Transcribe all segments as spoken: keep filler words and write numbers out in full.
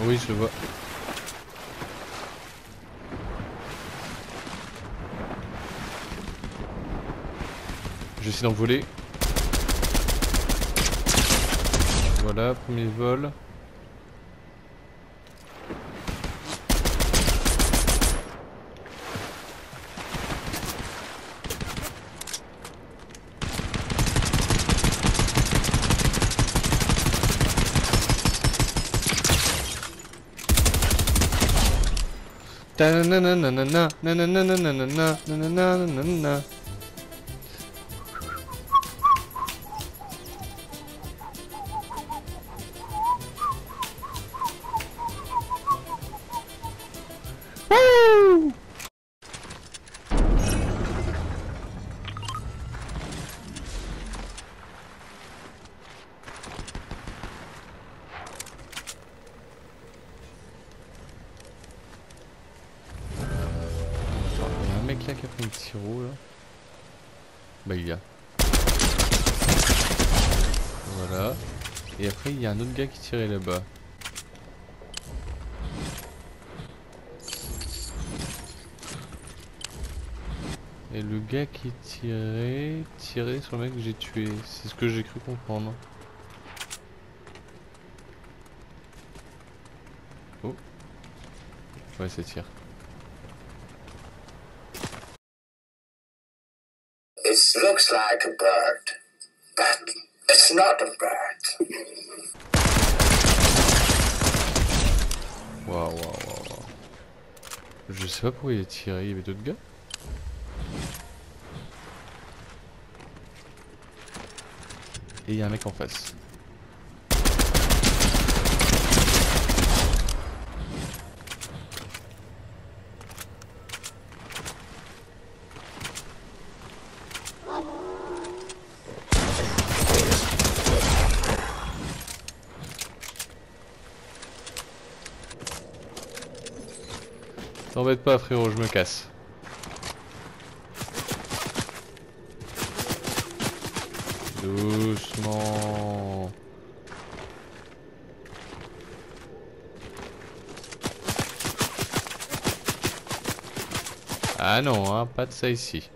Oui, je le vois. J'essaie d'en voler. Voilà, premier vol. Ta-na-na-na-na-na, na-na-na-na-na-na, na-na-na-na-na-na. Wouh! Il y a un mec là qui a pris un petit roux là. Bah il y a. Voilà. Et après il y a un autre gars qui tirait là-bas. Et le gars qui tirait, tirait sur le mec que j'ai tué. C'est ce que j'ai cru comprendre. Oh. Ouais, ça tire. It looks like a bird, but it's not a bird. Waouh, waouh, waouh, waouh. Je sais pas pourquoi il a tiré, il y avait d'autres gars. Et il y a un mec en face. T'embête pas frérot, je me casse. Doucement. Ah non, hein, pas de ça ici.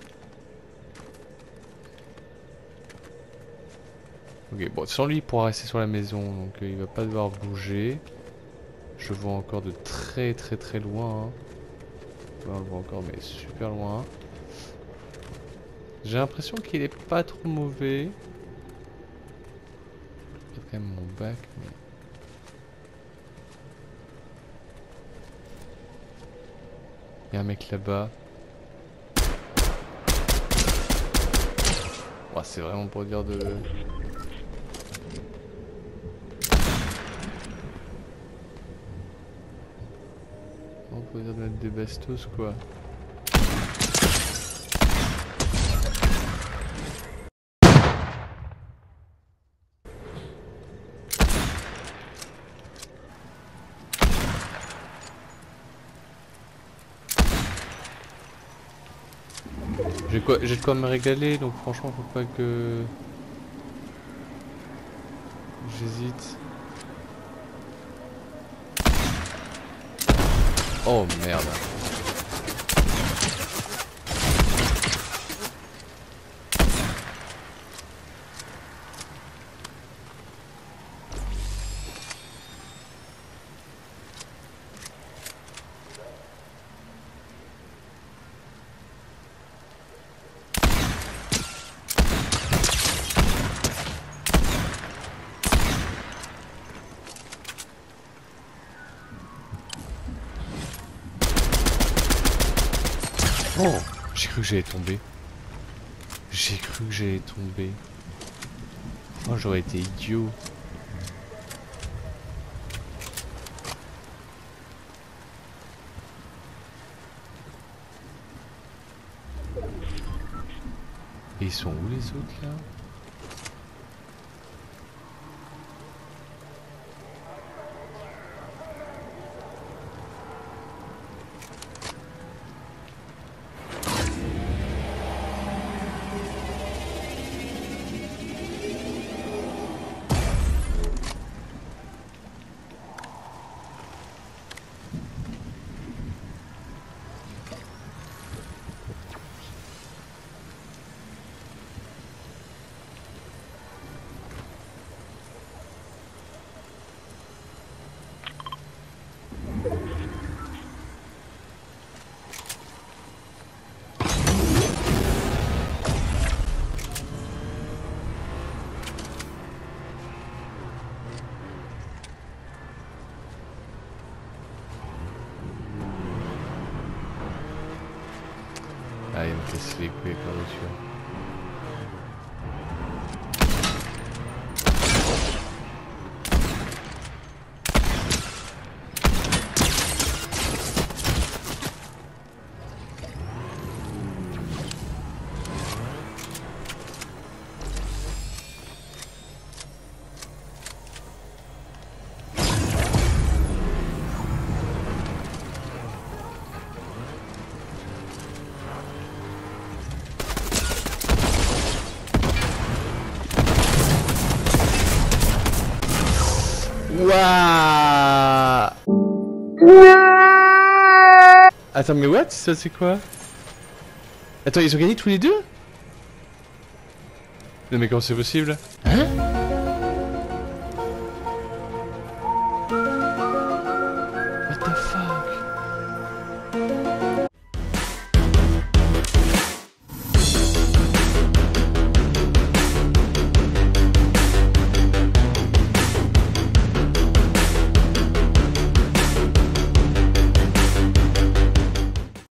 Ok, bon, sans lui il pourra rester sur la maison, donc euh, il va pas devoir bouger. Je vois encore de très très très loin. Hein. Ouais, on le voit encore, mais super loin. J'ai l'impression qu'il est pas trop mauvais. J'ai quand même mon bac, mais... Il y a un mec là-bas. Oh, c'est vraiment pour dire de... On peut dire de mettre des bastos quoi. J'ai quoi, j'ai de quoi me régaler, donc franchement faut pas que j'hésite. Oh merde. Oh, j'ai cru que j'allais tomber. J'ai cru que j'allais tomber. Oh, j'aurais été idiot. Et ils sont où les autres là? cassé les couilles avec la voiture. Wouah. Attends, mais what? Ça c'est quoi? Attends, ils ont gagné tous les deux? Non mais comment c'est possible? Hein?